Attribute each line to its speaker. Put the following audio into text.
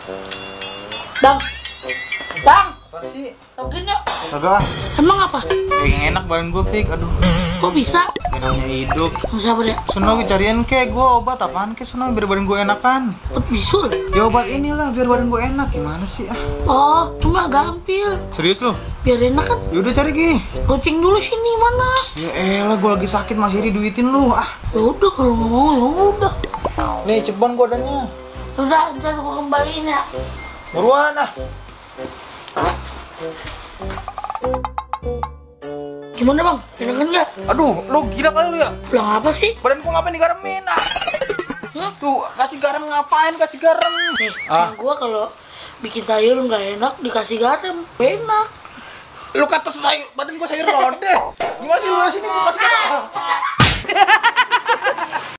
Speaker 1: Bang, bang,
Speaker 2: Apa sih?
Speaker 1: login yuk.
Speaker 2: Kagak.
Speaker 1: Emang apa?
Speaker 2: Yang enak badan gue, Pik. Aduh.
Speaker 1: Kok bisa?
Speaker 2: Enaknya hidup.
Speaker 1: Nggak sabar ya.
Speaker 2: Sono carian ke gue obat apaan ke sono biar badan gue enakan.
Speaker 1: Obat bisul.
Speaker 2: Ya obat inilah biar badan gue enak. Gimana sih ah?
Speaker 1: Oh, cuma gampil.
Speaker 2: Serius lu?
Speaker 1: Biar enak kan.
Speaker 2: Ya udah cari Ki.
Speaker 1: Goceng dulu sini mana?
Speaker 2: Ya elah gue lagi sakit masih diduitin lu ah.
Speaker 1: Ya udah kalau nggak mau ya udah.
Speaker 2: Nih cepon gue adanya.
Speaker 1: Udah, ntar gua kembaliin ya.
Speaker 2: Buruan ah.
Speaker 1: Gimana bang? Enakan nggak?
Speaker 2: Aduh, lu gila kali lu ya?
Speaker 1: Bilang apa sih?
Speaker 2: Badan gua ngapain digaremin ah? Tuh, kasih garam ngapain? Kasih garam.
Speaker 1: Nih,
Speaker 2: Ah.
Speaker 1: gua kalau bikin sayur nggak enak dikasih garam, enak.
Speaker 2: Lu kata sayur, badan gua sayur lodeh. Gimana sih lu sini gua kasih garam?